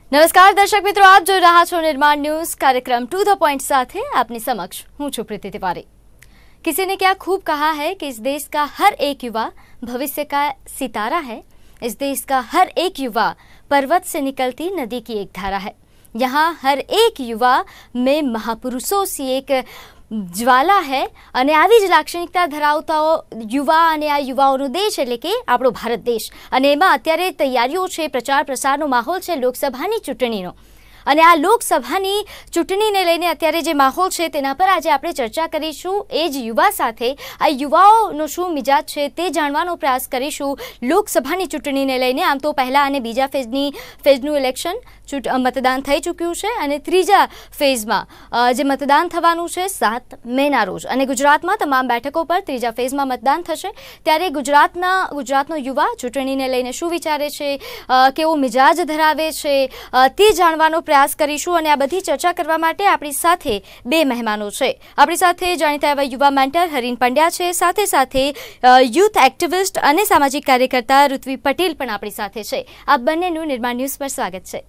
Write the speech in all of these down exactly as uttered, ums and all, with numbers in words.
નમસ્કાર દર્શક મિત્રો, આપ જોઈ રહ્યા છો નિર્માણ ન્યૂઝ कार्यक्रम टू द पॉइंट સાથે આપની સમક્ષ હું છું પ્રીતિ तिवारी। किसी ने क्या खूब कहा है कि इस देश का हर एक युवा भविष्य का सितारा है। इस देश का हर एक युवा पर्वत से निकलती नदी की एक धारा है। यहाँ हर एक युवा में महापुरुषों सी एक જ્વાલા હે અને આવી જ લાક્ષણિકતા ધરાવતા યુવા અને આ યુવાઓનો દેશ એટલે કે આપણો ભારત દેશ, અને એમાં અત્યારે તૈયારીઓ છે, પ્રચાર પ્રસારનો માહોલ છે લોકસભાની ચૂંટણીનો, અને આ લોકસભાની ચૂંટણીને લઈને અત્યારે જે માહોલ છે તેના પર આજે આપણે ચર્ચા કરીશું। એ જ યુવા સાથે આ યુવાઓનો શું મિજાજ છે તે જાણવાનો પ્રયાસ કરીશું લોકસભાની ચૂંટણીને લઈને। આમ તો પહેલા અને બીજા ફેઝની ફેઝનું ઇલેક્શન મતદાન થઈ ચૂક્યું છે અને ત્રીજા ફેઝમાં જે મતદાન થવાનું છે સાત મેના રોજ, અને ગુજરાતમાં તમામ બેઠકો પર ત્રીજા ફેઝમાં મતદાન થશે। ત્યારે ગુજરાતના ગુજરાતનો યુવા ચૂંટણીને લઈને શું વિચારે છે, કેવો મિજાજ ધરાવે છે તે જાણવાનો પ્રયાસ કરીશું। અને આ બધી ચર્ચા કરવા માટે આપણી સાથે બે મહેમાનો છે। આપણી સાથે જાણીતા એવા યુવા મેન્ટર હરીન પંડ્યા છે, સાથે સાથે યુથ એક્ટિવિસ્ટ અને સામાજિક કાર્યકર્તા ઋત્વી પટેલ પણ આપણી સાથે છે। આ બંનેનું નિર્માણ ન્યૂઝ પર સ્વાગત છે।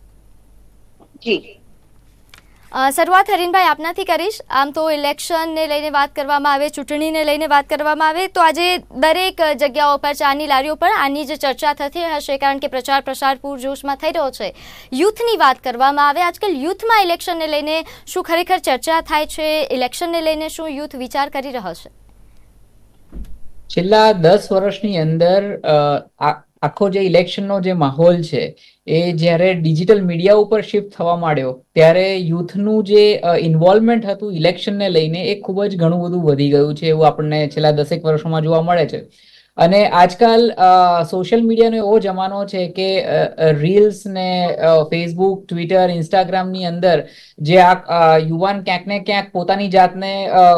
શરૂઆત હરીનભાઈ આપનાથી કરીશ। આમ તો ઇલેક્શનને લઈને વાત કરવામાં આવે, ચૂંટણીને લઈને વાત કરવામાં આવે તો આજે દરેક જગ્યાઓ પર, ચાની લારીઓ પર આની જ ચર્ચા થતી હશે, કારણ કે પ્રચાર પ્રસાર પૂરજોશમાં થઈ રહ્યો છે। યુથની વાત કરવામાં આવે, આજકાલ યુથમાં ઇલેક્શનને લઈને શું ખરેખર ચર્ચા થાય છે? ઇલેક્શનને લઈને શું યુથ વિચાર કરી રહ્યો છે? છેલ્લા દસ વર્ષની અંદર આખો જે ઇલેક્શનનો જે માહોલ છે એ જ્યારે ડિજિટલ મીડિયા ઉપર શિફ્ટ થવા માંડ્યો ત્યારે યુથનું જે ઇન્વોલ્વમેન્ટ હતું ઇલેક્શનને લઈને એ ખૂબ જ ઘણું બધું વધી ગયું છે, એવું આપણને છેલ્લા દસેક વર્ષોમાં જોવા મળે છે। અને આજકાલ સોશિયલ મીડિયાનો એવો જમાનો છે કે રીલ્સ ને ફેસબુક, ટ્વિટર, ઇન્સ્ટાગ્રામની અંદર જે આ યુવાન ક્યાંક ને ક્યાંક પોતાની જાતને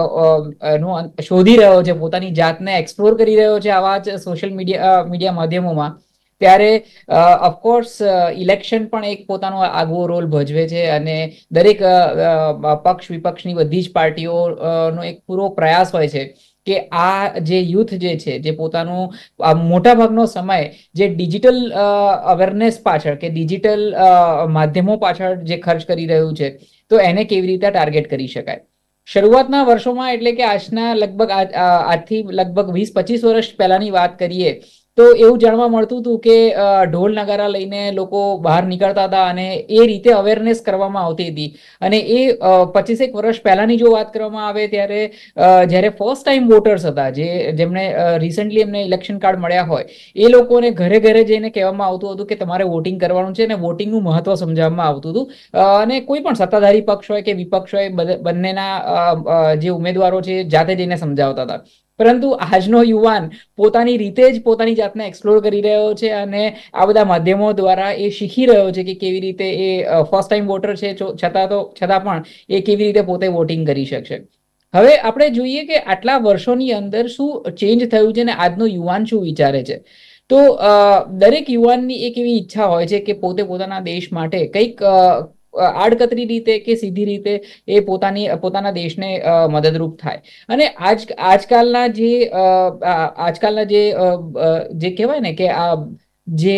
શોધી રહ્યો છે, પોતાની જાતને એક્સપ્લોર કરી રહ્યો છે આવા જ સોશિયલ મીડિયા મીડિયા માધ્યમોમાં, ત્યારે ઓફકોર્સ ઇલેક્શન પણ એક પોતાનો આગવો રોલ ભજવે છે। અને દરેક પક્ષ વિપક્ષની બધી જ પાર્ટીઓનો એક પૂરો પ્રયાસ હોય છે કે આ જે યુથ જે છે, જે પોતાનું મોટા ભાગનો સમય જે ડિજિટલ અવેરનેસ પાછળ કે ડિજિટલ માધ્યમો પાછળ જે ખર્ચ કરી રહ્યું છે, તો એને કેવી રીતે ટાર્ગેટ કરી શકાય। શરૂઆતના વર્ષોમાં એટલે કે આજના લગભગ આજથી લગભગ વીસ પચીસ વર્ષ પહેલાની વાત કરીએ તો એવું જાણવા મળતું હતું કે ઢોલ નગારા લઈને લોકો બહાર નીકળતા હતા અને એ રીતે અવેરનેસ કરવામાં આવતી હતી। અને એ પચીસેક વર્ષ પહેલાની જો વાત કરવામાં આવે ત્યારે જ્યારે ફર્સ્ટ ટાઈમ વોટર્સ હતા, જે જેમને રિસેન્ટલી એમને ઇલેક્શન કાર્ડ મળ્યા હોય, એ લોકોને ઘરે ઘરે જઈને કહેવામાં આવતું હતું કે તમારે વોટિંગ કરવાનું છે, અને વોટિંગનું મહત્વ સમજાવવામાં આવતું હતું। અને કોઈ પણ સત્તાધારી પક્ષ હોય કે વિપક્ષ હોય, બંનેના જે ઉમેદવારો છે જાતે જઈને સમજાવતા હતા। પરંતુ આજનો યુવાન પોતાની રીતે જ પોતાની જાતને એક્સપ્લોર કરી રહ્યો છે અને આ બધા માધ્યમો દ્વારા એ શીખી રહ્યો છે કે કેવી રીતે એ ફર્સ્ટ ટાઈમ વોટર છે છતાં તો છતાં પણ એ કેવી રીતે પોતે વોટિંગ કરી શકશે। હવે આપણે જોઈએ કે આટલા વર્ષોની અંદર શું ચેન્જ થયું છે ને આજનો યુવાન શું વિચારે છે। તો દરેક યુવાનની એક એવી ઈચ્છા હોય છે કે પોતે પોતાના દેશ માટે કંઈક આડકતરી રીતે કે સીધી રીતે એ પોતાની પોતાના દેશને મદદરૂપ થાય। અને આજ આજકાલના જે આજકાલના જે જે કહેવાય ને કે આ જે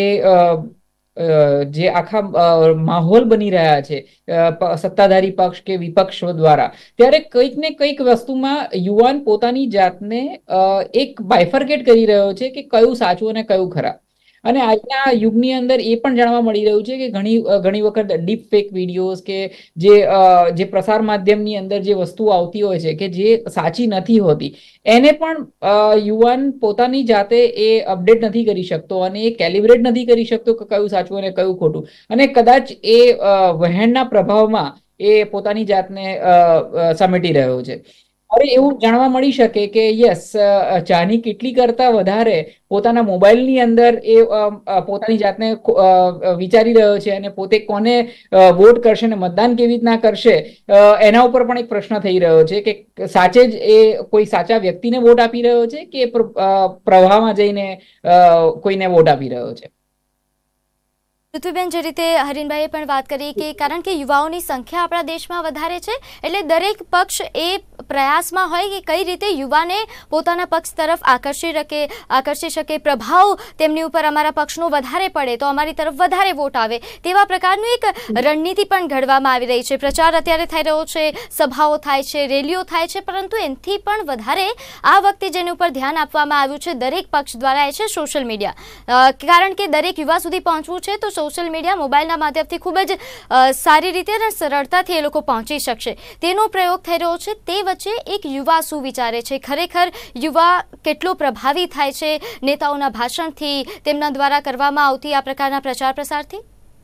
જે આખા માહોલ બની રહ્યા છે સત્તાધારી પક્ષ કે વિપક્ષો દ્વારા, ત્યારે કંઈક ને કંઈક વસ્તુમાં યુવાન પોતાની જાતને એક બાયફર્કેટ કરી રહ્યો છે કે કયું સાચું અને કયું ખરાબ। અને આજના યુગની અંદર એ પણ જાણવા મળી રહ્યું છે કે ઘણી ઘણી વખત ડીપ ફેક વિડીયોઝ કે જે જે પ્રસાર માધ્યમની અંદર જે વસ્તુઓ આવતી હોય છે કે જે સાચી નથી હોતી, એને પણ યુવાન પોતાની જાતે એ અપડેટ નથી કરી શકતો અને એ કેલિબ્રેટ નથી કરી શકતો કે કયું સાચું અને કયું ખોટું, અને કદાચ એ વહેણના પ્રભાવમાં એ પોતાની જાતને સમેટી રહ્યો છે। હવે એવું જાણવા મળી શકે કે યસ, ચાની કેટલી કરતા વધારે પોતાના મોબાઈલની અંદર એ પોતાની જાતને વિચારી રહ્યો છે અને પોતે કોને વોટ કરશે ને મતદાન કેવી રીતના કરશે એના ઉપર પણ એક પ્રશ્ન થઈ રહ્યો છે કે સાચે જ એ કોઈ સાચા વ્યક્તિને વોટ આપી રહ્યો છે કે પ્રવાહમાં જઈને કોઈને વોટ આપી રહ્યો છે। પૃથ્વીબેન, જે રીતે હરીનભાઈએ પણ વાત કરી કે કારણ કે યુવાઓની સંખ્યા આપણા દેશમાં વધારે છે એટલે દરેક પક્ષ એ પ્રયાસમાં હોય કે કઈ રીતે યુવાને પોતાના પક્ષ તરફ આકર્ષી શકે આકર્ષી શકે પ્રભાવ તેમની ઉપર અમારા પક્ષનો વધારે પડે તો અમારી તરફ વધારે વોટ આવે, તેવા પ્રકારનું એક રણનીતિ પણ ઘડવામાં આવી રહી છે. પ્રચાર અત્યારે થઈ રહ્યો છે, સભાઓ થાય છે, રેલીઓ થાય છે, પરંતુ એનાથી પણ વધારે આ વખતે જેની ઉપર ધ્યાન આપવામાં આવ્યું છે દરેક પક્ષ દ્વારા એ છે સોશિયલ મીડિયા. કારણ કે દરેક યુવા સુધી પહોંચવું છે તો સોશિયલ મીડિયા મોબાઈલના માધ્યમથી ખૂબ જ સારી રીતે અને સરળતાથી એ લોકો પહોંચી શકશે તેનો પ્રયોગ થઈ રહ્યો છે. તે વચ્ચે એક યુવા શું વિચારે છે, ખરેખર યુવા કેટલો પ્રભાવી થાય છે નેતાઓના ભાષણથી, તેમના દ્વારા કરવામાં આવતી આ પ્રકારના પ્રચાર પ્રસારથી?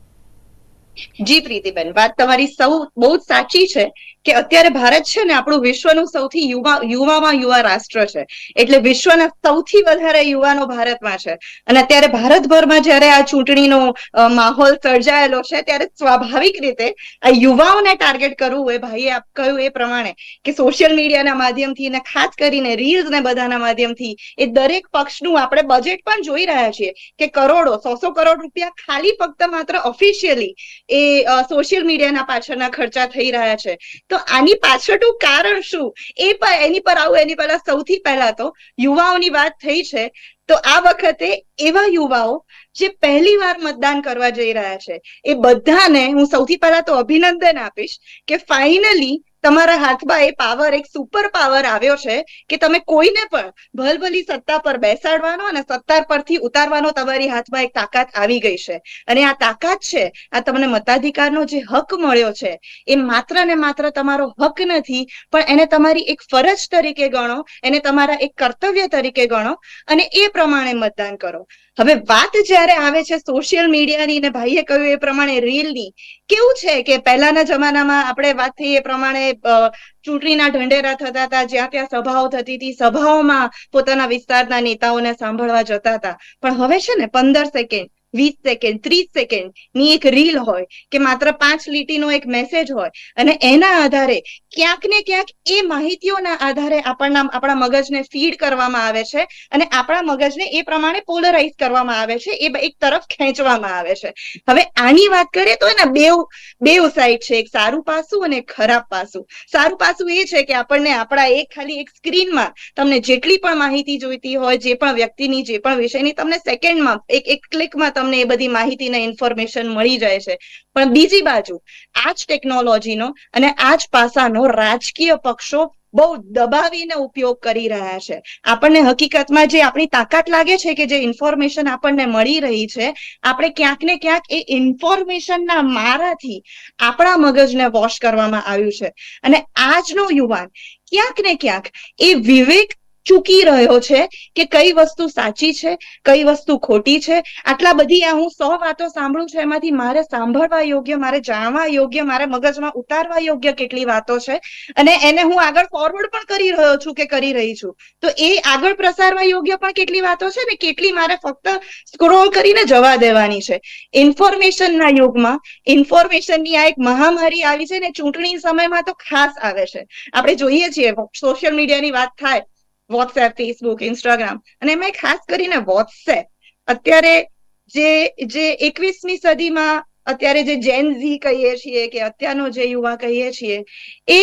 જી પ્રીતિબેન, વાત તમારી સૌ બહુ જ સાચી છે કે અત્યારે ભારત છે ને આપણું વિશ્વનું સૌથી યુવા યુવામાં યુવા રાષ્ટ્ર છે. એટલે વિશ્વના સૌથી વધારે યુવાનો ભારતમાં છે અને અત્યારે ભારતભરમાં જયારે આ ચૂંટણીનો માહોલ સર્જાયેલો છે ત્યારે સ્વાભાવિક રીતે આ યુવાઓને ટાર્ગેટ કરવું હોય, ભાઈએ આપ કહ્યું એ પ્રમાણે કે સોશિયલ મીડિયાના માધ્યમથી અને ખાસ કરીને રીલ્સ ને બધાના માધ્યમથી એ દરેક પક્ષનું આપણે બજેટ પણ જોઈ રહ્યા છીએ કે કરોડો સો સો કરોડ રૂપિયા ખાલી ફક્ત માત્ર ઓફિશિયલી એ સોશિયલ મીડિયાના પાછળના ખર્ચા થઈ રહ્યા છે. તો આની પાછળનું કારણ શું એ પણ એની પર આવું એની પહેલા સૌથી પહેલા તો યુવાઓની વાત થઈ છે તો આ વખતે એવા યુવાઓ જે પહેલી વાર મતદાન કરવા જઈ રહ્યા છે એ બધાને હું સૌથી પહેલા તો અભિનંદન આપીશ કે ફાઇનલી તમારા હાથમાં એ પાવર, એક સુપર પાવર આવ્યો છે કે તમે કોઈને પણ ભલભલી સત્તા પર બેસાડવાનો અને સત્તા પરથી ઉતારવાનો તમારી હાથમાં એક તાકાત આવી ગઈ છે. અને આ તાકાત છે, આ તમને મતાધિકારનો જે હક મળ્યો છે એ માત્ર ને માત્ર તમારો હક નથી પણ એને તમારી એક ફરજ તરીકે ગણો, એને તમારા એક કર્તવ્ય તરીકે ગણો અને એ પ્રમાણે મતદાન કરો. હવે વાત જ્યારે આવે છે સોશિયલ મીડિયાની ને ભાઈએ કહ્યું એ પ્રમાણે રીલની, કેવું છે કે પહેલાના જમાનામાં આપણે વાત થઈ એ પ્રમાણે ચૂંટણીના ઢંઢેરા થતા હતા, જ્યાં ત્યાં સભાઓ થતી હતી, સભાઓમાં પોતાના વિસ્તારના નેતાઓને સાંભળવા જતા હતા. પણ હવે છે ને પંદર સેકન્ડ વીસ સેકન્ડ ત્રીસ સેકન્ડ ની એક રીલ હોય કે માત્ર પાંચ લીટીનો એક મેસેજ હોય અને એના આધારે ક્યાંક ને ક્યાંક એ માહિતીઓના આધારે આપણના આપણા મગજને ફીડ કરવામાં આવે છે અને આપણા મગજને એ પ્રમાણે પોલરાઇઝ કરવામાં આવે છે, એ એક તરફ ખેંચવામાં આવે છે. હવે આની વાત કરીએ તો એના બેવ બેવ સાઈડ છે, એક સારું પાસું અને એક ખરાબ પાસું. સારું પાસું એ છે કે આપણને આપણા એક ખાલી એક સ્ક્રીનમાં તમને જેટલી પણ માહિતી જોઈતી હોય, જે પણ વ્યક્તિની જે પણ વિષયની તમને સેકન્ડમાં એક એક ક્લિકમાં તમને એ બધી માહિતી ને ઇન્ફોર્મેશન મળી જાય છે. પણ બીજી બાજુ આ જ ટેકનોલોજીનો અને આ જ પાસાનો રાજકીય પક્ષો બહુ દબાવીને ઉપયોગ કરી રહ્યા છે. આપણને હકીકતમાં જે આપણી તાકાત લાગે છે કે જે ઇન્ફોર્મેશન આપણને મળી રહી છે, આપણે ક્યાંક ને ક્યાંક એ ઇન્ફોર્મેશનના મારાથી આપણા મગજને વોશ કરવામાં આવ્યું છે. અને આજનો યુવાન ક્યાંક ને ક્યાંક એ વિવેક ચૂકી રહ્યો છે કે કઈ વસ્તુ સાચી છે, કઈ વસ્તુ ખોટી છે. આટલા બધી આ હું સો વાતો સાંભળું છું, એમાંથી મારે સાંભળવા યોગ્ય, મારે જાણવા યોગ્ય, મારે મગજમાં ઉતારવા યોગ્ય કેટલી વાતો છે અને એને હું આગળ ફોરવર્ડ પણ કરી રહ્યો છું કે કરી રહી છું. તો એ આગળ પ્રસારવા યોગ્ય પણ કેટલી વાતો છે ને કેટલી મારે ફક્ત સ્ક્રોલ કરીને જવા દેવાની છે. ઇન્ફોર્મેશનના યુગમાં ઇન્ફોર્મેશનની આ એક મહામારી આવી છે ને ચૂંટણી સમયમાં તો ખાસ આવે છે. આપણે જોઈએ છીએ સોશિયલ મીડિયાની વાત થાય, વોટ્સએપ, ફેસબુક, ઇન્સ્ટાગ્રામ અને એમાં ખાસ કરીને વોટ્સએપ અત્યારે જે જે એકવીસમી સદીમાં અત્યારે જે જેન ઝી કહીએ છીએ કે અત્યારનો જે યુવા કહીએ છીએ એ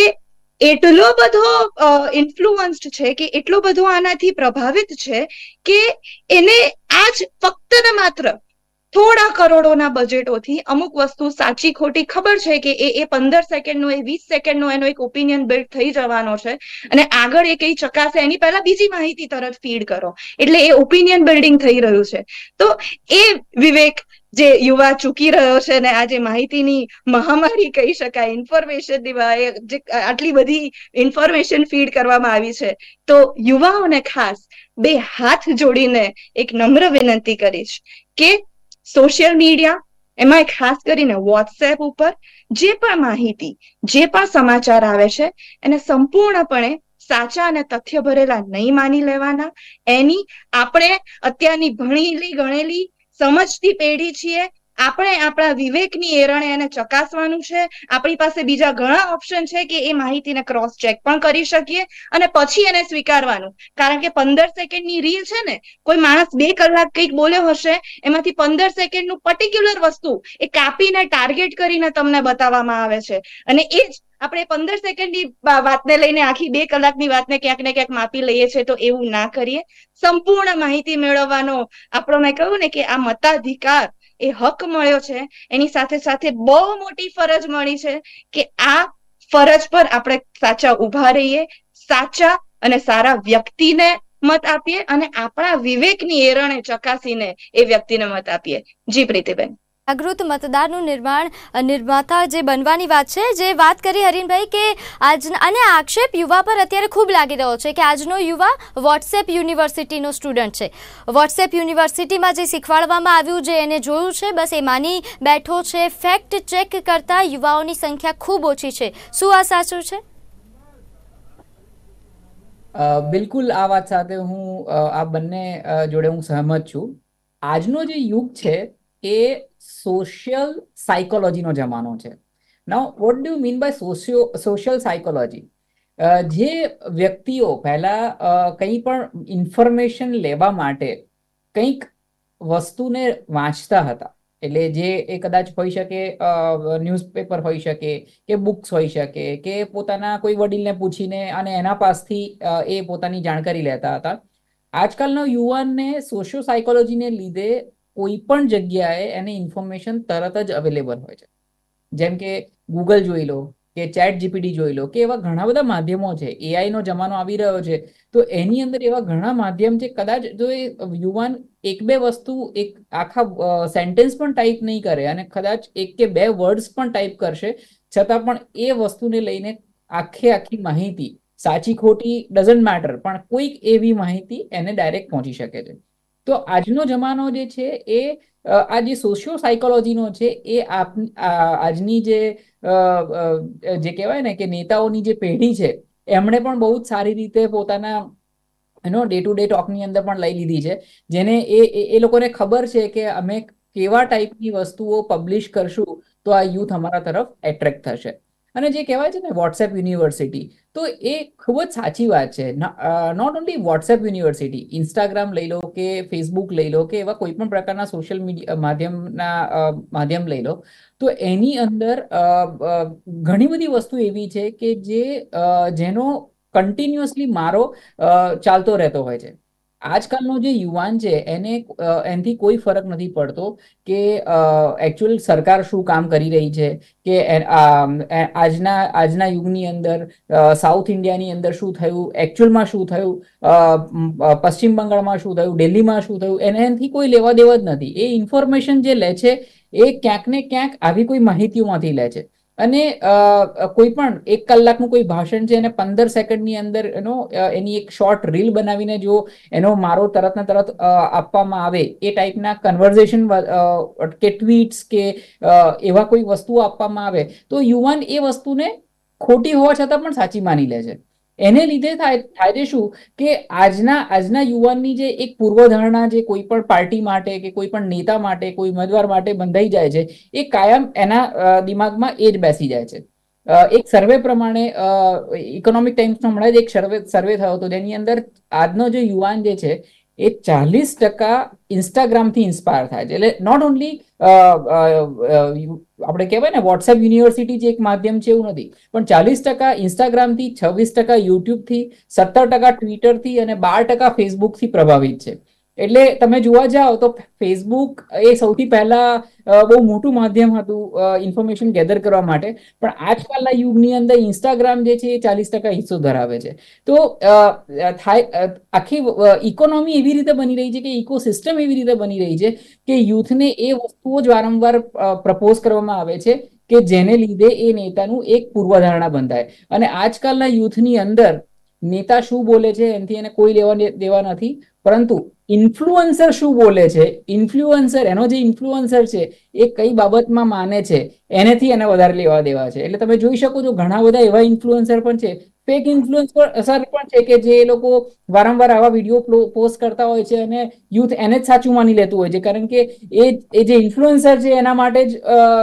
એટલો બધો ઇન્ફ્લુઅન્સ્ડ છે કે એટલો બધો આનાથી પ્રભાવિત છે કે એને આજ ફક્ત ને માત્ર થોડા કરોડોના બજેટોથી અમુક વસ્તુ સાચી ખોટી ખબર છે કે એ એ પંદર સેકન્ડનો એ વીસ સેકન્ડનો એનો એક ઓપિનિયન બિલ્ડ થઈ જવાનો છે અને આગળ એ કઈ ચકાસે એની પહેલા બીજી માહિતી તરત ફીડ કરો એટલે એ ઓપિનિયન બિલ્ડિંગ થઈ રહ્યું છે. તો એ વિવેક જે યુવા ચૂકી રહ્યો છે ને આજે માહિતીની મહામારી કહી શકાય, ઇન્ફોર્મેશનની જે આટલી બધી ઇન્ફોર્મેશન ફીડ કરવામાં આવી છે, તો યુવાઓને ખાસ બે હાથ જોડીને એક નમ્ર વિનંતી કરીશ કે સોશિયલ મીડિયા એમાં ખાસ કરીને વોટ્સએપ ઉપર જે પણ માહિતી, જે પણ સમાચાર આવે છે એને સંપૂર્ણપણે સાચા અને તથ્ય ભરેલા નહીં માની લેવાના. એની આપણે અત્યારની ભણેલી ગણેલી સમજતી પેઢી છીએ, આપણે આપણા વિવેકની એરણે એને ચકાસવાનું છે. આપણી પાસે બીજા ઘણા ઓપ્શન છે કે એ માહિતીને ક્રોસ ચેક પણ કરી શકીએ અને પછી એને સ્વીકારવાનું. કારણ કે પંદર સેકન્ડની રીલ છે ને, કોઈ માણસ બે કલાક કંઈક બોલ્યો હશે, એમાંથી પંદર સેકન્ડનું પર્ટિક્યુલર વસ્તુ એ કાપીને ટાર્ગેટ કરીને તમને બતાવવામાં આવે છે. અને એ જ આપણે પંદર સેકન્ડની વાતને લઈને આખી બે કલાકની વાતને ક્યાંક ને ક્યાંક માપી લઈએ છીએ. તો એવું ના કરીએ. સંપૂર્ણ માહિતી મેળવવાનો આપણો મેં કહ્યું ને કે આ મતાધિકાર એ હક મળ્યો છે, એની સાથે સાથે બહુ મોટી ફરજ મળી છે કે આ ફરજ પર આપણે સાચા ઉભા રહીએ, સાચા અને સારા વ્યક્તિને મત આપીએ અને આપણા વિવેકની એરણે ચકાસીને એ વ્યક્તિને મત આપીએ. જી પ્રીતિબેન. જાગૃત મતદારનું નિર્માણ નિર્માતા જે બનવાની વાત છે, જે વાત કરી હરીનભાઈ કે આજ અને આક્ષેપ યુવા પર અત્યારે ખૂબ લાગી રહ્યો છે કે આજનો યુવા વોટ્સએપ યુનિવર્સિટીનો સ્ટુડન્ટ છે. વોટ્સએપ યુનિવર્સિટીમાં જે શીખવાડવામાં આવ્યું છે એને જોયું છે, બસ એ માની બેઠો છે. ફેક્ટ ચેક કરતા યુવાઓની સંખ્યા ખૂબ ઓછી છે. શું આ સાચું છે? બિલકુલ, આ વાત સાથે હું આ બંને જોડે હું સહમત છું. આજનો જે યુગ છે એ સોશિયલ સાયકોલોજીનો જમાનો છે. Now what do you mean by socio social psychology? જે વ્યક્તિઓ પહેલા કંઈ પણ ઇન્ફોર્મેશન લેવા માટે કંઈક વસ્તુને વાંચતા હતા, એટલે જે એ કદાચ હોઈ શકે ન્યૂઝપેપર હોઈ શકે કે બુક્સ હોઈ શકે કે પોતાના કોઈ વડીલને પૂછીને અને એના પાસથી એ પોતાની જાણકારી લેતા હતા. આજકાલનો યુવાનને સોશિયો સાયકોલોજીને લીધે કોઈ પણ જગ્યાએ એને ઇન્ફોર્મેશન તરત જ અવેલેબલ હોય છે. જેમ કે ગૂગલ જોઈ લો કે ચેટ જીપીટી જોઈ લો કે એવા ઘણા બધા માધ્યમો છે. એઆઈ નો જમાનો આવી રહ્યો છે, તો એની અંદર એવા ઘણા માધ્યમ છે. કદાચ જો એ યુવાન એક બે વસ્તુ એક આખા સેન્ટેન્સ પણ ટાઈપ નહીં કરે અને કદાચ એક કે બે વર્ડ્સ પણ ટાઈપ કરશે, છતાં પણ એ વસ્તુને લઈને આખે આખી માહિતી, સાચી ખોટી ડઝન્ટ મેટર, પણ કોઈક એવી માહિતી એને ડાયરેક્ટ પહોંચી શકે છે. તો આજનો જમાનો જે છે એ આ જે સોશિયો સાયકોલોજીનો છે એ આજની જે જે કહેવાય ને કે નેતાઓની જે પેઢી છે એમણે પણ બહુ જ સારી રીતે પોતાના એનો ડે ટુ ડે ટોકની અંદર પણ લઈ લીધી છે, જેને એ એ લોકોને ખબર છે કે અમે કેવા ટાઈપની વસ્તુઓ પબ્લિશ કરશું તો આ યુથ અમારા તરફ એટ્રેક્ટ થશે. અને જે કહેવાય છે ને વોટ્સએપ યુનિવર્સિટી, તો એ ખૂબ જ સાચી વાત છે. Not only WhatsApp university, Instagram લઈ લો કે ફેસબુક લઈ લો કે એવા કોઈ પણ પ્રકારના સોશિયલ મીડિયા માધ્યમના માધ્યમ લઈ લો, તો એની અંદર ઘણી બધી વસ્તુ એવી છે કે જે જેનો કન્ટિન્યુઅસલી મારો ચાલતો રહેતો હોય છે. આજકાલનો જે યુવાન છે એને એનાથી કોઈ ફરક નથી પડતો કે એકચ્યુઅલ સરકાર શું કામ કરી રહી છે, કે આજના આજના યુગની અંદર સાઉથ ઇન્ડિયાની અંદર શું થયું, એકચ્યુઅલમાં શું થયું, પશ્ચિમ બંગાળમાં શું થયું, દિલ્હીમાં શું થયું, એનાથી કોઈ લેવા દેવા જ નથી. એ ઇન્ફોર્મેશન જે લે છે એ ક્યાંક ને ક્યાંક આવી કોઈ માહિતીઓમાંથી લે છે. અને કોઈ પણ એક કલાકનું કોઈ ભાષણ છે એને પંદર સેકન્ડની અંદર એનો એની એક શોર્ટ રીલ બનાવીને જો એનો મારો તરત ને તરત આપવામાં આવે, એ ટાઈપના કન્વર્ઝેશન કે ટ્વીટ્સ કે એવા કોઈ વસ્તુઓ આપવામાં આવે, તો યુવાન એ વસ્તુને ખોટી હોવા છતાં પણ સાચી માની લે છે. એને લીધે થાય થાય છે શું કે આજના આજના યુવાનની જે એક પૂર્વધારણા જે કોઈ પણ પાર્ટી માટે કે કોઈ પણ નેતા માટે, કોઈ ઉમેદવાર માટે બંધાઈ જાય છે, એ કાયમ એના દિમાગમાં એ જ બેસી જાય છે. એક સર્વે પ્રમાણે ઇકોનોમિક ટાઈમ્સનો હમણાં જ એક સર્વે સર્વે થયો હતો, જેની અંદર આજનો જે યુવાન જે છે એ ચાલીસ ટકા ઇન્સ્ટાગ્રામથી ઇન્સ્પાયર થાય છે. એટલે નોટ ઓનલી આપણે કહેવાય ને વોટ્સએપ યુનિવર્સિટી જે એક માધ્યમ છે એવું નથી, પણ ચાલીસ ટકા ઇન્સ્ટાગ્રામથી, છવ્વીસ ટકા યુટ્યુબથી, સત્તર ટકા ટ્વિટરથી અને બાર ટકા ફેસબુકથી પ્રભાવિત છે. એટલે તમે જોવા જાઓ તો ફેસબુક એ સૌથી પહેલા બહુ મોટું માધ્યમ હતું ઇન્ફોર્મેશન ગેધર કરવા માટે, પણ આજકાલના યુગની અંદર ઇન્સ્ટાગ્રામ જે છે એ ચાલીસ ટકા હિસ્સો ધરાવે છે. તો થાય આખી ઇકોનોમી એવી રીતે બની રહી છે કે ઇકોસિસ્ટમ એવી રીતે બની રહી છે કે યુથને એ વસ્તુઓ જ વારંવાર પ્રપોઝ કરવામાં આવે છે કે જેને લીધે એ નેતાનું એક પૂર્વધારણા બંધાય. અને આજકાલના યુથની અંદર નેતા શું બોલે છે એનાથી એને કોઈ લેવા દેવા નથી. પરંતુ ઇન્ફ્લુઅન્સર શું બોલે છે, ઇન્ફ્લુઅન્સર એનો જે ઇન્ફ્લુઅન્સર છે એ કઈ બાબતમાં માને છે એનેથી એને વધારે લેવા દેવા છે. એટલે તમે જોઈ શકો છો ઘણા બધા એવા ઇન્ફ્લુઅન્સર પણ છે, ફેક ઇન્ફ્લુઅન્સર પણ છે કે જે લોકો વારંવાર આવા વિડીયો પોસ્ટ કરતા હોય છે અને યુથ એને જ સાચું માની લેતું હોય છે, કારણ કે એ એ જે ઇન્ફ્લુઅન્સર છે એના માટે જ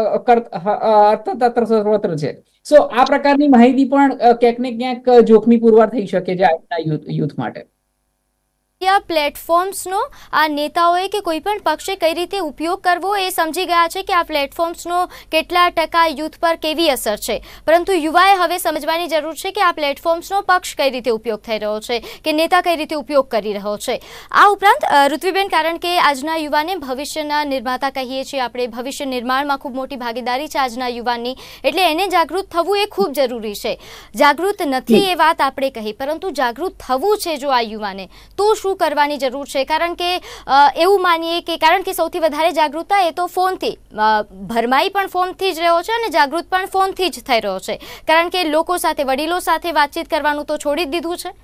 અર્થતંત્ર સર્વત્ર છે. સો આ પ્રકારની માહિતી પણ ક્યાંક ને ક્યાંક જોખમી પુરવાર થઈ શકે છે આજના યુથ યુથ માટે. પ્લેટફોર્મ્સનો આ નેતાઓએ કે કોઈ પણ પક્ષે કઈ રીતે ઉપયોગ કરવો એ સમજી ગયા છે કે આ પ્લેટફોર્મ્સનો કેટલા ટકા યુથ પર કેવી અસર છે, પરંતુ યુવાએ હવે સમજવાની જરૂર છે કે આ પ્લેટફોર્મ્સનો પક્ષ કઈ રીતે ઉપયોગ થઈ રહ્યો છે કે નેતા કઈ રીતે ઉપયોગ કરી રહ્યો છે. આ ઉપરાંત ઋત્વીબેન, કારણ કે આજના યુવાને ભવિષ્યના નિર્માતા કહીએ છીએ આપણે, ભવિષ્ય નિર્માણમાં ખૂબ મોટી ભાગીદારી છે આજના યુવાનની, એટલે એને જાગૃત થવું એ ખૂબ જરૂરી છે. જાગૃત નથી એ વાત આપણે કહી, પરંતુ જાગૃત થવું છે જો આ યુવાને, તો શું કરવાની જરૂર છે? કારણ કે એવું માનીએ કે કારણ કે સૌથી વધારે જાગૃતતા એ તો ફોનથી, ભરમાઈ પણ ફોનથી જ રહ્યો છે અને જાગૃત પણ ફોનથી જ થઈ રહ્યો છે, કારણ કે લોકો સાથે, વડીલો સાથે વાતચીત કરવાનું તો છોડી જ દીધું છે.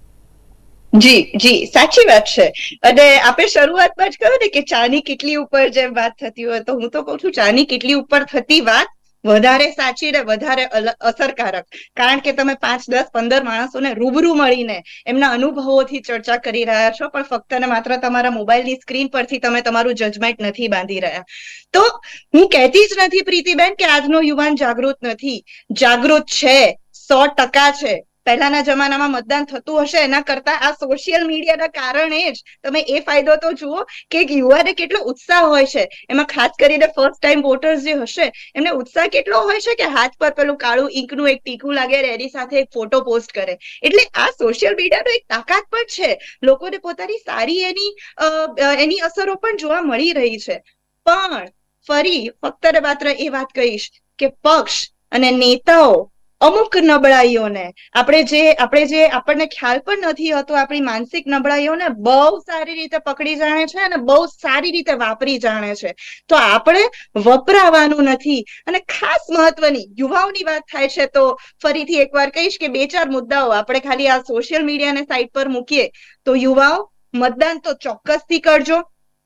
જી જી સાચી વાત છે. અને આપણે શરૂઆતમાં જ કહ્યું ને કે ચાની કેટલી ઉપર જેમ વાત થતી હોય, તો હું તો કઉ છું ચાની કેટલી ઉપર થતી વાત વધારે સાચી ને વધારે અસરકારક, કારણ કે તમે પાંચ દસ પંદર માણસોને રૂબરૂ મળીને એમના અનુભવોથી ચર્ચા કરી રહ્યા છો, પણ ફક્ત ને માત્ર તમારા મોબાઈલની સ્ક્રીન પરથી તમે તમારું જજમેન્ટ નથી બાંધી રહ્યા. તો હું કહેતી જ નથી પ્રીતિબેન કે આજનો યુવાન જાગૃત નથી, જાગૃત છે, સો ટકા છે. પહેલાના જમાનામાં મતદાન થતું હશે એના કરતા આ સોશિયલ મીડિયાના કારણે જ તમે એ ફાયદો તો જુઓ કે યુવાને કેટલો ઉત્સાહ હોય છે. એમાં ખાસ કરીને ફર્સ્ટ ટાઈમ વોટર્સ જે હશે એમને ઉત્સાહ કેટલો હોય છે કે હાથ પર પેલું કાળું ઈંકનું એક ટીકું લાગે, એની સાથે એક ફોટો પોસ્ટ કરે. એટલે આ સોશિયલ મીડિયાનો એક તાકાત પણ છે, લોકોને પોતાની સારી એની એની અસરો પણ જોવા મળી રહી છે. પણ ફરી ફક્ત ને માત્ર એ વાત કહીશ કે પક્ષ અને નેતાઓ અમુક નબળાઈઓને આપણે જે આપણે જે આપણને ખ્યાલ પણ નથી હોતો, આપણી માનસિક નબળાઈઓને બહુ સારી રીતે પકડી જાણે છે અને બહુ સારી રીતે વાપરી જાણે છે. તો આપણે વપરાવાનું નથી. અને ખાસ મહત્વની યુવાઓની વાત થાય છે તો ફરીથી એકવાર કહીશ કે બે ચાર મુદ્દાઓ આપણે ખાલી આ સોશિયલ મીડિયાને સાઈડ પર મૂકીએ તો યુવાઓ મતદાન તો ચોક્કસથી કરજો.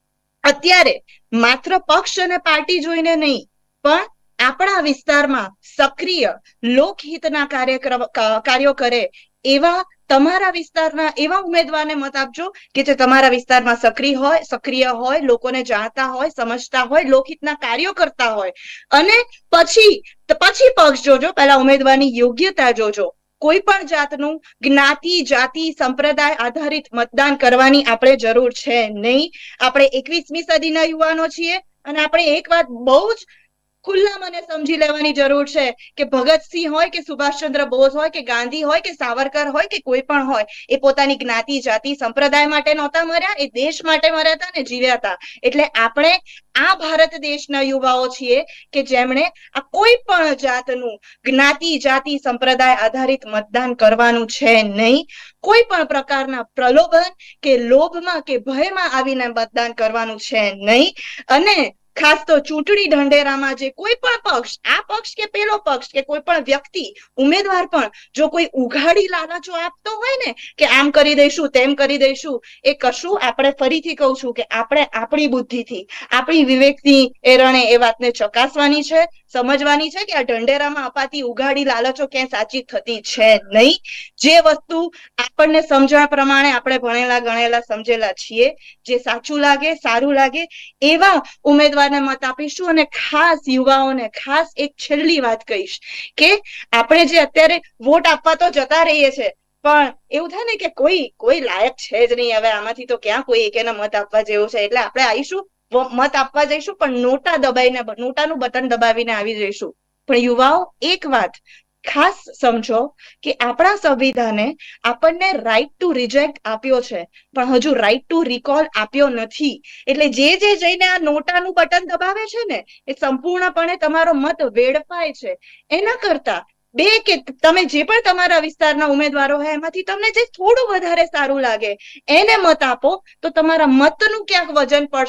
અત્યારે માત્ર પક્ષ અને પાર્ટી જોઈને નહીં, પણ આપણા વિસ્તારમાં સક્રિય લોકહિતના કાર્યક્રમ કાર્યો કરે એવા તમારા વિસ્તારના એવા ઉમેદવારને મત આપજો કે જે તમારા વિસ્તારમાં સક્રિય હોય સક્રિય હોય લોકોને જાણતા હોય, સમજતા હોય, લોકહિતના કાર્યો કરતા હોય. અને પછી પછી પક્ષ જોજો, પહેલા ઉમેદવારની યોગ્યતા જોજો. કોઈ પણ જાતનું જ્ઞાતિ, જાતિ, સંપ્રદાય આધારિત મતદાન કરવાની આપણે જરૂર છે નહીં. આપણે એકવીસમી સદીના યુવાનો છીએ અને આપણે એક વાત બહુ જ ખુલ્લા મને સમજી લેવાની જરૂર છે કે ભગતસિંહ હોય કે સુભાષચંદ્ર બોઝ હોય કે ગાંધી હોય કે સાવરકર હોય કે કોઈ પણ હોય, એ પોતાની જ્ઞાતિ, જાતિ, સંપ્રદાય માટે નહોતા મર્યા, એ દેશ માટે મર્યા હતા ને જીવ્યા હતા. એટલે આપણે આ ભારત દેશના યુવાઓ છીએ કે જેમણે આ કોઈ પણ જાતનું જ્ઞાતિ, જાતિ, સંપ્રદાય આધારિત મતદાન કરવાનું છે નહીં. કોઈ પણ પ્રકારના પ્રલોભન કે લોભમાં કે ભયમાં આવીને મતદાન કરવાનું છે નહીં. અને ખાસ તો ચૂંટણી ઢંઢેરામાં જે કોઈ પણ પક્ષ, આ પક્ષ કે પેલો પક્ષ કે કોઈ પણ વ્યક્તિ, ઉમેદવાર પણ જો કોઈ ઉઘાડી લાલચો આપતો હોય ને કે આમ કરી દઈશું, તેમ કરી દઈશું, એ કશું આપણે ફરીથી કહું છું કે આપણે આપણી બુદ્ધિથી, આપણી વિવેકથી એરણે એ વાતને ચકાસવાની છે, સમજવાની છે કે આ ઢંઢેરામાં અપાતી ઉઘાડી લાલચો ક્યાંય સાચી થતી છે નહીં. જે વસ્તુ આપણને સમજણ પ્રમાણે આપણે ભણેલા ગણેલા સમજેલા છીએ, જે સાચું લાગે, સારું લાગે એવા ઉમેદવાર મત આપીશું. અને ખાસ યુવાઓને ખાસ એક છેલ્લી વાત કહીશ કે આપણે જે અત્યારે વોટ આપવા તો જતા રહીએ છે, પણ એવું થાય ને કે કોઈ કોઈ લાયક છે જ નહીં, હવે આમાંથી તો ક્યાં કોઈ એકેને મત આપવા જેવું છે, એટલે આપણે આવીશું, મત આપવા જઈશું, પણ નોટા દબાઈને, નોટાનું બટન દબાવીને આવી જઈશું. પણ યુવાઓ એક વાત ખાસ સમજો કે આપણા સંવિધાને આપણને રાઈટ ટુ રિજેક્ટ આપ્યો છે, પણ હજુ રાઈટ ટુ રિકોલ આપ્યો નથી. એટલે જે જે જઈને આ નોટાનું બટન દબાવે છે ને, એ સંપૂર્ણપણે તમારો મત વેડફાય છે. એના કરતા બે કે તમે જે પણ તમારા વિસ્તારના ઉમેદવારો હોય એમાંથી તમને જે થોડું વધારે સારું લાગે એને મત આપો, તો તમારા મતનું ક્યાંક વજન પડશે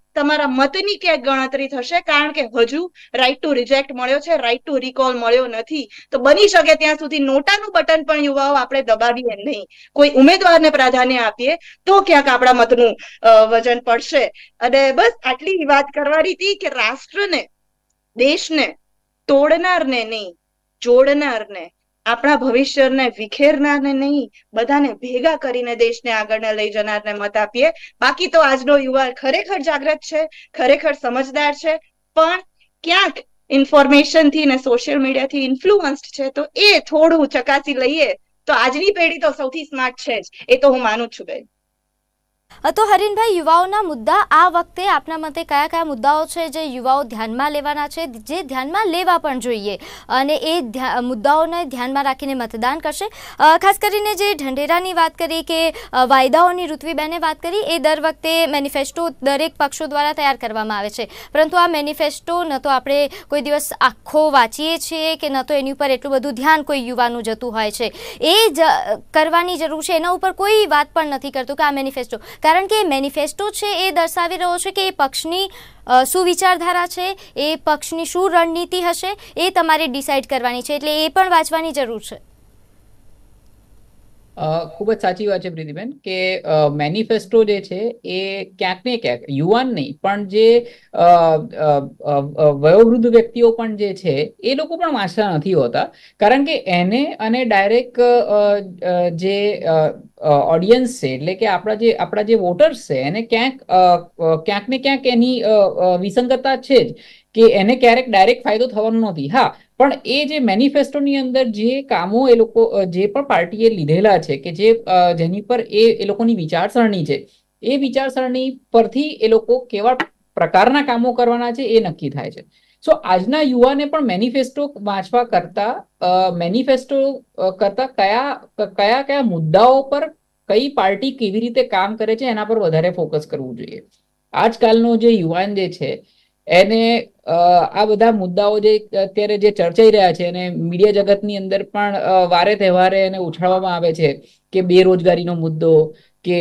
તમારા મતની ક્યાંક ગણતરી થશે, કારણ કે હજુ રાઈટ ટુ રિજેક્ટ મળ્યો છે, રાઈટ ટુ રિકોલ મળ્યો નથી. તો બની શકે ત્યાં સુધી નોટાનું બટન પણ યુવાઓ આપણે દબાવીએ નહીં, કોઈ ઉમેદવારને પ્રાધાન્ય આપીએ તો ક્યાંક આપણા મતનું વજન પડશે. અને બસ આટલી વાત કરવાની હતી કે રાષ્ટ્રને, દેશને તોડનારને નહીં, જોડનારને, આપણા ભવિષ્યને વિખેરનારને નહીં, બધાને ભેગા કરીને દેશને આગળ લઈ જનારને મત આપીએ. બાકી તો આજનો યુવા ખરેખર જાગૃત છે, ખરેખર સમજદાર છે, પણ ક્યાંક ઇન્ફોર્મેશન થી ને સોશિયલ મીડિયા થી ઇન્ફ્લુઅન્સ્ડ છે. તો એ થોડું ચકાસી લઈએ તો આજની પેઢી તો સૌથી સ્માર્ટ છે જ, એ તો હું માનું છું બેન. તો હરીનભાઈ, યુવાઓના મુદ્દા આ વખતે આપના મતે કયા કયા મુદ્દાઓ છે જે યુવાઓ ધ્યાનમાં લેવાના છે, જે ધ્યાનમાં લેવા પણ જોઈએ અને એ મુદ્દાઓને ધ્યાનમાં રાખીને મતદાન કરશે? ખાસ કરીને જે ઢંઢેરાની વાત કરી કે વાયદાઓની ઋત્વીબેને વાત કરી, એ દર વખતે મેનિફેસ્ટો દરેક પક્ષો દ્વારા તૈયાર કરવામાં આવે છે, પરંતુ આ મેનિફેસ્ટો ન તો આપણે કોઈ દિવસ આખો વાંચીએ છીએ કે ન તો એની ઉપર એટલું બધું ધ્યાન કોઈ યુવાનું જતું હોય છે. એ જ કરવાની જરૂર છે, એના ઉપર કોઈ વાત પણ નથી કરતું કે આ મેનિફેસ્ટો, કારણ કે મેનિફેસ્ટો છે એ દર્શાવી રહ્યો છે કે એ પક્ષની શું વિચારધારા છે, એ પક્ષની શું રણનીતિ હશે, એ તમારે ડિસાઇડ કરવાની છે, એટલે એ પણ વાંચવાની જરૂર છે. ખૂબ જ સાચી વાત છે પ્રીતિબેન કે મેનિફેસ્ટો જે છે એ ક્યાંક ને ક્યાંક યુવાન નહીં પણ જે વયોવૃદ્ધ વ્યક્તિઓ પણ જે છે એ લોકો પણ વાંચતા નથી હોતા, કારણ કે એને અને ડાયરેક્ટ જે ઓડિયન્સ છે એટલે કે આપણા જે આપણા જે વોટર્સ છે એને ક્યાંક ક્યાંક ને ક્યાંક એની વિસંગતતા છે જ કે એને ક્યારેક ડાયરેક્ટ ફાયદો થવાનો નથી. હા, પણ એ જે મેનિફેસ્ટોની અંદર જે કામો એ લોકો જે પણ પાર્ટીએ લીધેલા છે કે જે જેની પર એ એ લોકોની વિચારસરણી છે, એ વિચારસરણી પરથી એ લોકો કેવા પ્રકારના કામો કરવાના છે એ નક્કી થાય છે. સો આજના યુવાને પણ મેનિફેસ્ટો વાંચવા કરતા મેનિફેસ્ટો કરતા કયા કયા કયા મુદ્દાઓ પર કઈ પાર્ટી કેવી રીતે કામ કરે છે એના પર વધારે ફોકસ કરવું જોઈએ. આજકાલનો જે યુવાન જે છે એને આ બધા મુદ્દાઓ જે અત્યારે જે ચર્ચાઈ રહ્યા છે અને મીડિયા જગતની અંદર પણ વારે તહેવારે એને ઉછાળવામાં આવે છે કે બેરોજગારીનો મુદ્દો, કે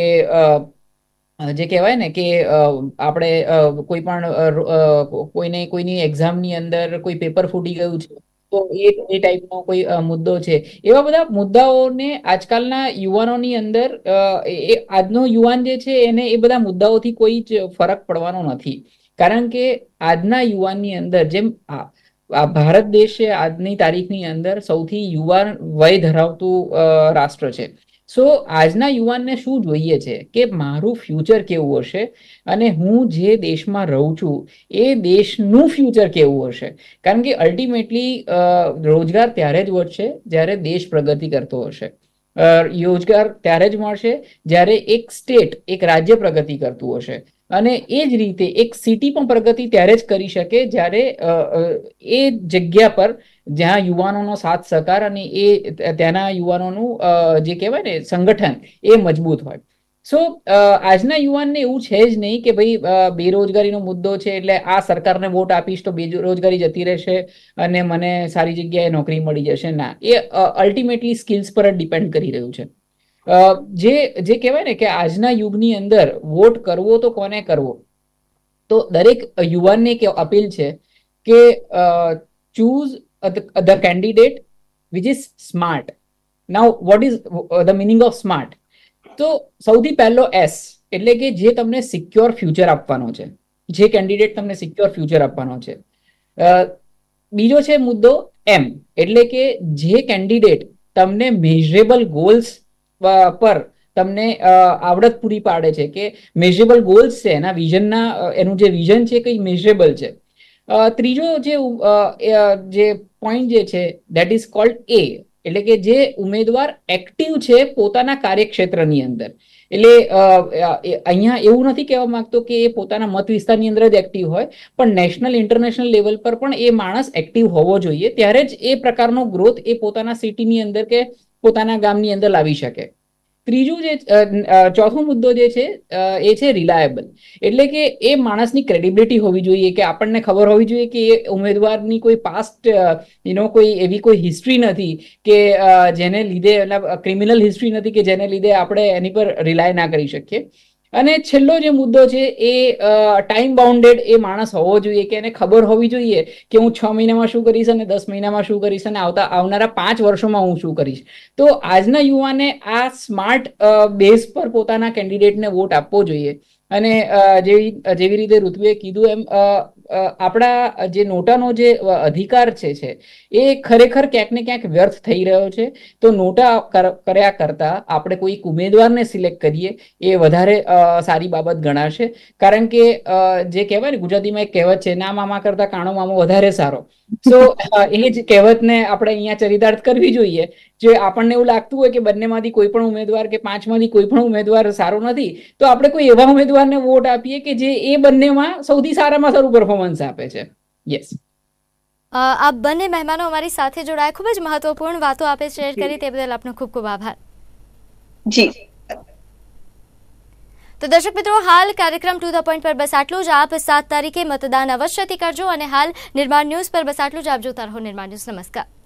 જે કહેવાય ને કે આપણે કોઈ પણ કોઈને કોઈની એક્ઝામની અંદર કોઈ પેપર ફૂટી ગયું છે તો એ એ ટાઈપનો કોઈ મુદ્દો છે. એવા બધા મુદ્દાઓને આજકાલના યુવાનોની અંદર એ આજનો યુવાન જે છે એને એ બધા મુદ્દાઓથી કોઈ જ ફરક પડવાનો નથી, કારણ કે આજના યુવાનની અંદર જેમ આ ભારત દેશ છે આજની તારીખની અંદર સૌથી યુવાન વય ધરાવતું રાષ્ટ્ર છે. સો આજના યુવાનને શું જોઈએ છે કે મારું ફ્યુચર કેવું હશે અને હું જે દેશમાં રહું છું એ દેશનું ફ્યુચર કેવું હશે, કારણ કે અલ્ટિમેટલી રોજગાર ત્યારે જ વધશે જ્યારે દેશ પ્રગતિ કરતો હશે. રોજગાર ત્યારે જ મળશે જ્યારે એક સ્ટેટ એક રાજ્ય પ્રગતિ કરતું હશે, અને એ જ રીતે એક સિટી પણ પ્રગતિ ત્યારે જ કરી શકે જ્યારે એ જગ્યા પર જ્યાં યુવાનોનો સાથ સહકાર અને એ ત્યાંના યુવાનોનું જે કહેવાય ને સંગઠન એ મજબૂત હોય. સો આજના યુવાનને એવું છે જ નહીં કે ભાઈ બેરોજગારીનો મુદ્દો છે એટલે આ સરકારને વોટ આપીશ તો બેરોજગારી જતી રહેશે અને મને સારી જગ્યાએ નોકરી મળી જશે. ના, એ અલ્ટિમેટલી સ્કિલ્સ પર જ ડિપેન્ડ કરી રહ્યું છે. જે જે કહેવાય ને કે આજના યુગની અંદર વોટ કરવો તો કોને કરવો, તો દરેક યુવાનને એક અપીલ છે કે choose the candidate which is smart. Now what is the meaning of smart? તો સૌથી પહેલો એસ એટલે કે જે તમને સિક્યોર ફ્યુચર આપવાનો છે, જે કેન્ડિડેટ તમને સિક્યોર ફ્યુચર આપવાનો છે. બીજો છે મુદ્દો એમ એટલે કે જે કેન્ડિડેટ તમને મેઝરેબલ ગોલ્સ પર તમને આવડત પૂરી પાડે છે કે મેઝરેબલ ગોલ્સ છે, એના વિઝનના એનું જે વિઝન છે કઈ મેઝરેબલ છે. ત્રીજો જે જે પોઈન્ટ જે છે દેટ ઇઝ કોલ્ડ એ એટલે કે જે ઉમેદવાર એક્ટિવ છે પોતાના કાર્યક્ષેત્રની અંદર. એટલે અહીંયા એવું નથી કહેવા માંગતો કે એ પોતાના મત વિસ્તારની અંદર જ એક્ટિવ હોય, પણ નેશનલ ઇન્ટરનેશનલ લેવલ પર પણ એ માણસ એક્ટિવ હોવો જોઈએ, ત્યારે જ એ પ્રકારનો ગ્રોથ એ પોતાના સિટીની અંદર કે પોતાના ગામની અંદર લાવી શકે. ત્રીજું જે ચોથો મુદ્દો જે છે એ છે રિલાયબલ એટલે કે એ માણસની ક્રેડિબિલિટી હોવી જોઈએ, કે આપણને ખબર હોવી જોઈએ કે એ ઉમેદવારની કોઈ પાસ્ટ યુ નો કોઈ એવી કોઈ હિસ્ટ્રી નથી કે જેને લીધે ક્રિમિનલ હિસ્ટ્રી નથી કે જેને લીધે આપણે એની પર રિલાય ના કરી શકીએ. અને છેલ્લો જે મુદ્દો છે એ ટાઈમ બાઉન્ડેડ એ માણસ હોવો જોઈએ, કે એને ખબર હોવી જોઈએ કે હું છ મહિનામાં શું કરીશ અને દસ મહિનામાં શું કરીશ અને આવતા આવનારા પાંચ વર્ષોમાં હું શું કરીશ. તો આજના યુવાને આ સ્માર્ટ બેઝ પર પોતાના કેન્ડિડેટને વોટ આપવો જોઈએ. અને જેવી જેવી રીતે ઋત્વિએ કીધું એમ આપણા જે નોટાનો જે અધિકાર છે છે એ ખરેખર ક્યાંક ને ક્યાંક વ્યર્થ થઈ રહ્યો છે. તો નોટા કર્યા કરતા આપણે કોઈ ઉમેદવારને સિલેક્ટ કરીએ એ વધારે સારી બાબત ગણાશે. કારણ કે જે કહેવાય ને ગુજરાતીમાં એક કહેવત છે, ના મામા કરતા કાણો મામો વધારે સારો. તો એ જ કહેવતને આપણે અહીંયા ચરિતાર્થ કરવી જોઈએ. જો આપણને એવું લાગતું હોય કે બંનેમાંથી કોઈ પણ ઉમેદવાર કે પાંચમાંથી કોઈ પણ ઉમેદવાર સારો નથી, તો આપણે કોઈ એવા ઉમેદવારને વોટ આપીએ કે જે એ બંનેમાં સૌથી સારામાં સારું પરફોર્મન્સ આપે છે. યસ, આપ બંને મહેમાનો અમારી સાથે જોડાયા, ખૂબ જ મહત્વપૂર્ણ વાતો આપે શેર કરી, તે બદલ આપનો ખૂબ ખૂબ આભાર. જી. તો દર્શક મિત્રો, હાલ કાર્યક્રમ ટુ ધ પોઈન્ટ પર બસ આટલું જ. આપ સાત તારીખે મતદાન અવશ્યથી કરજો અને હાલ નિર્માણ ન્યૂઝ પર બસ આટલું જ. આપ જોતા રહો નિર્માણ ન્યૂઝ. નમસ્કાર.